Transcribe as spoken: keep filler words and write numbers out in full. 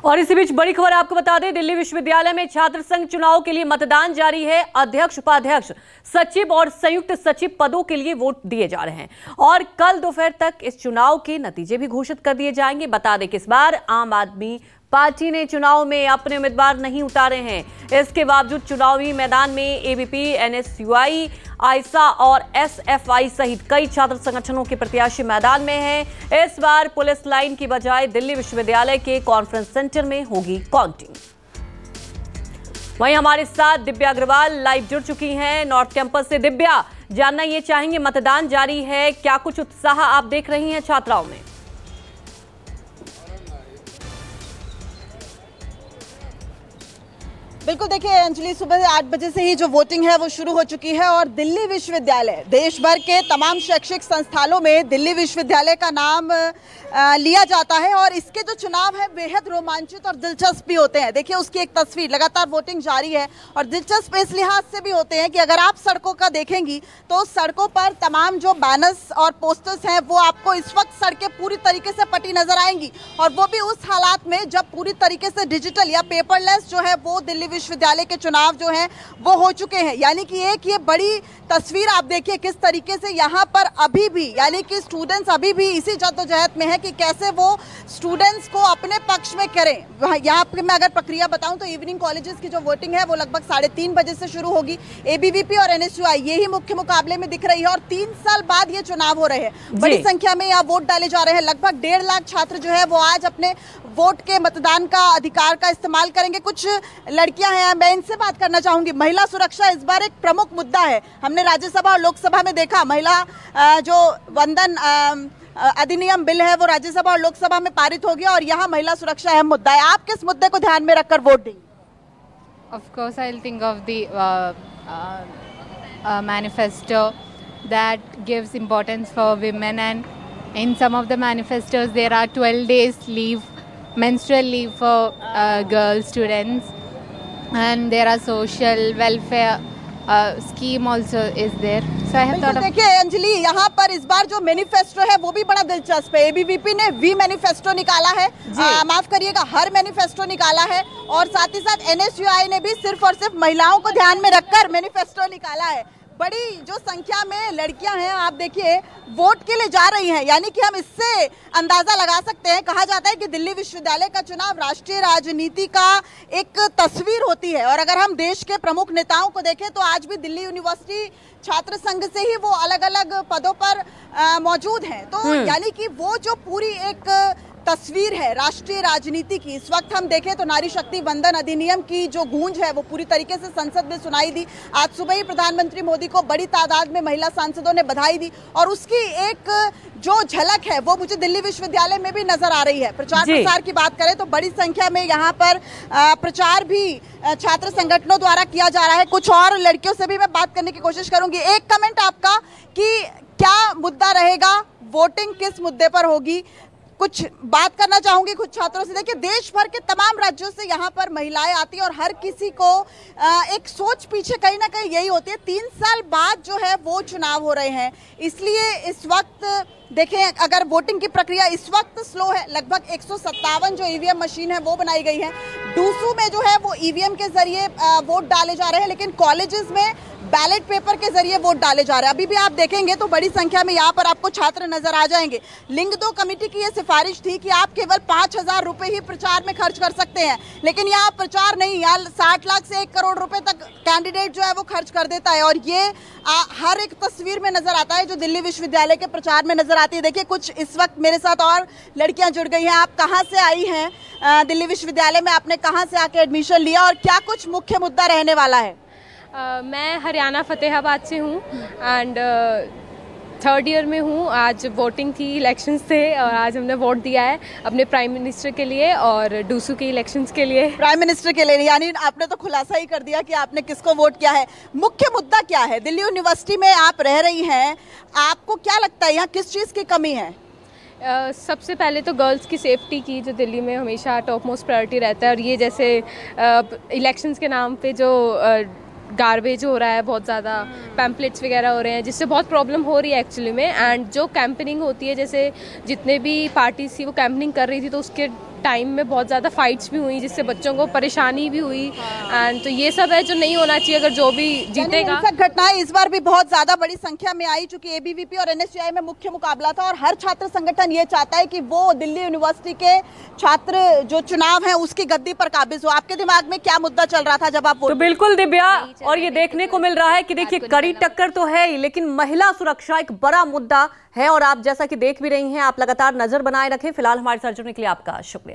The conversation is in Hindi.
और इसी बीच बड़ी खबर आपको बता दें, दिल्ली विश्वविद्यालय में छात्र संघ चुनाव के लिए मतदान जारी है। अध्यक्ष, उपाध्यक्ष, सचिव और संयुक्त सचिव पदों के लिए वोट दिए जा रहे हैं और कल दोपहर तक इस चुनाव के नतीजे भी घोषित कर दिए जाएंगे। बता दें कि इस बार आम आदमी पार्टी ने चुनाव में अपने उम्मीदवार नहीं उतारे हैं। इसके बावजूद चुनावी मैदान में एबीपी, एनएसयूआई, आइसा और एसएफआई सहित कई छात्र संगठनों के प्रत्याशी मैदान में हैं। इस बार पुलिस लाइन की बजाय दिल्ली विश्वविद्यालय के कॉन्फ्रेंस सेंटर में होगी काउंटिंग। वहीं हमारे साथ दिव्या अग्रवाल लाइव जुड़ चुकी हैं नॉर्थ कैंपस से। दिव्या, जानना ये चाहेंगे, मतदान जारी है, क्या कुछ उत्साह आप देख रही हैं छात्राओं में? बिल्कुल, देखिए अंजलि, सुबह आठ बजे से ही जो वोटिंग है वो शुरू हो चुकी है और दिल्ली विश्वविद्यालय, देश भर के तमाम शैक्षिक संस्थानों में दिल्ली विश्वविद्यालय का नाम आ, लिया जाता है और इसके जो चुनाव है बेहद रोमांचित और दिलचस्प भी होते हैं। देखिए उसकी एक तस्वीर, लगातार वोटिंग जारी है और दिलचस्प इस लिहाज से भी होते हैं कि अगर आप सड़कों का देखेंगी तो सड़कों पर तमाम जो बैनर्स और पोस्टर्स हैं वो आपको इस वक्त सड़कें पूरी तरीके से पटी नजर आएंगी और वो भी उस हालात में जब पूरी तरीके से डिजिटल या पेपरलेस जो है वो दिल्ली विश्वविद्यालय के चुनाव जो हैं वो हो चुके हैं। यानी कि एक ये बड़ी तस्वीर आप देखिए किस तरीके से यहाँ पर अभी भी, यानी कि स्टूडेंट्स अभी भी इसी जद्दोजहद में है कि कैसे वो स्टूडेंट्स को अपने पक्ष में करें। यहाँ पे मैं अगर प्रक्रिया बताऊं तो इवनिंग कॉलेजेस की जो वोटिंग है वो लगभग साढ़े तीन बजे से शुरू होगी। एबीवीपी और एनएसयूआई यही मुख्य मुकाबले में दिख रही है और तीन साल बाद ये चुनाव हो रहे हैं। बड़ी संख्या में यहाँ वोट डाले जा रहे हैं। लगभग डेढ़ लाख छात्र जो है वो आज अपने वोट के मतदान का अधिकार का इस्तेमाल करेंगे। कुछ लड़कियां हैं, मैं इनसे बात करना चाहूंगी। महिला सुरक्षा इस बार एक प्रमुख मुद्दा है। हमने राज्यसभा और लोकसभा में देखा, महिला जो वंदन अधिनियम बिल है वो राज्यसभा और लोकसभा में पारित हो गया और यहाँ महिला सुरक्षा अहम मुद्दा है। आप किस मुद्दे को ध्यान में रखकर वोट देंगे? Of course, I'll think of the uh, uh, uh, manifesto that gives importance for women, and in some of the manifestos there are twelve days leave, menstrual leave for uh, girl students, and there are social welfare uh, scheme also is there. So I have thought of... देखिए अंजलि, यहाँ पर इस बार जो मैनिफेस्टो है वो भी बड़ा दिलचस्प है। एबीवीपी ने वी मैनिफेस्टो निकाला है, माफ करिएगा हर मैनिफेस्टो निकाला है और साथ ही साथ एनएसयूआई ने भी सिर्फ और सिर्फ महिलाओं को ध्यान में रखकर मैनिफेस्टो निकाला है। बड़ी जो संख्या में लड़कियां हैं आप देखिए वोट के लिए जा रही हैं, यानी कि हम इससे अंदाजा लगा सकते हैं। कहा जाता है कि दिल्ली विश्वविद्यालय का चुनाव राष्ट्रीय राजनीति का एक तस्वीर होती है और अगर हम देश के प्रमुख नेताओं को देखें तो आज भी दिल्ली यूनिवर्सिटी छात्र संघ से ही वो अलग अलग पदों पर मौजूद हैं। तो यानी कि वो जो पूरी एक तस्वीर है राष्ट्रीय राजनीति की, इस वक्त हम देखें तो नारी शक्ति वंदन अधिनियम की जो गूंज है वो पूरी तरीके से संसद में सुनाई दी। आज सुबह ही प्रधानमंत्री मोदी को बड़ी तादाद में महिला सांसदों ने बधाई दी और उसकी एक जो झलक है वो मुझे दिल्ली विश्वविद्यालय में भी नजर आ रही है। प्रचार प्रसार की बात करें तो बड़ी संख्या में यहाँ पर प्रचार भी छात्र संगठनों द्वारा किया जा रहा है। कुछ और लड़कियों से भी मैं बात करने की कोशिश करूंगी। एक कमेंट आपका कि क्या मुद्दा रहेगा, वोटिंग किस मुद्दे पर होगी? कुछ बात करना चाहूंगी कुछ छात्रों से। देखिए देश भर के तमाम राज्यों से यहाँ पर महिलाएं आती हैं और हर किसी को एक सोच पीछे कहीं ना कहीं यही होती है। तीन साल बाद जो है वो चुनाव हो रहे हैं, इसलिए इस वक्त देखें अगर वोटिंग की प्रक्रिया इस वक्त स्लो है। लगभग एक सौ सत्तावन जो ईवीएम मशीन है वो बनाई गई है। डूसू में जो है वो ईवीएम के जरिए वोट डाले जा रहे हैं, लेकिन कॉलेजेस में बैलेट पेपर के जरिए वोट डाले जा रहे हैं। अभी भी आप देखेंगे तो बड़ी संख्या में यहाँ पर आपको छात्र नजर आ जाएंगे। लिंग दो कमेटी की ये सिफारिश थी कि आप केवल पांच हजार रुपए ही प्रचार में खर्च कर सकते हैं, लेकिन यहाँ प्रचार नहीं, यहाँ साठ लाख से एक करोड़ रुपए तक कैंडिडेट जो है वो खर्च कर देता है और ये आ, हर एक तस्वीर में नजर आता है जो दिल्ली विश्वविद्यालय के प्रचार में नजर आती है। देखिए कुछ इस वक्त मेरे साथ और लड़कियां जुड़ गई हैं। आप कहाँ से आई हैं दिल्ली विश्वविद्यालय में, आपने कहाँ से आके एडमिशन लिया और क्या कुछ मुख्य मुद्दा रहने वाला है? Uh, मैं हरियाणा फतेहाबाद से हूँ एंड थर्ड ईयर में हूँ। आज वोटिंग थी, इलेक्शंस थे और आज हमने वोट दिया है अपने प्राइम मिनिस्टर के लिए और डूसू के इलेक्शंस के लिए। प्राइम मिनिस्टर के लिए, यानी आपने तो खुलासा ही कर दिया कि आपने किसको वोट किया है। मुख्य मुद्दा क्या है? दिल्ली यूनिवर्सिटी में आप रह रही हैं, आपको क्या लगता है यहाँ किस चीज़ की कमी है? Uh, सबसे पहले तो गर्ल्स की सेफ्टी की जो दिल्ली में हमेशा टॉप मोस्ट प्रायोरिटी रहता है और ये जैसे इलेक्शंस uh, के नाम पे जो uh, गार्बेज हो रहा है, बहुत ज़्यादा पैम्पलेट्स वगैरह हो रहे हैं जिससे बहुत प्रॉब्लम हो रही है एक्चुअली में। एंड जो कैंपेनिंग होती है, जैसे जितने भी पार्टीज थी वो कैंपेनिंग कर रही थी तो उसके टाइम में बहुत ज़्यादा फाइट्स भी हुई जिससे बच्चों को परेशानी भी हुई एंड तो ये सब है जो नहीं होना चाहिए अगर जो भी जीतेगा। घटनाएं इस बार भी बहुत ज्यादा बड़ी संख्या में आई, चूंकि एबीवीपी और एनएसयूआई में मुख्य मुकाबला था और हर छात्र संगठन ये चाहता है कि वो दिल्ली यूनिवर्सिटी के छात्र जो चुनाव है उसकी गद्दी पर काबिज हो। आपके दिमाग में क्या मुद्दा चल रहा था जब आप? तो बिल्कुल दिव्या, और ये देखने को मिल रहा है कि देखिए कड़ी टक्कर तो है ही, लेकिन महिला सुरक्षा एक बड़ा मुद्दा है और आप जैसा कि देख भी रही हैं, आप लगातार नजर बनाए रखें। फिलहाल हमारे सर्जरी के लिए आपका शुक्रिया।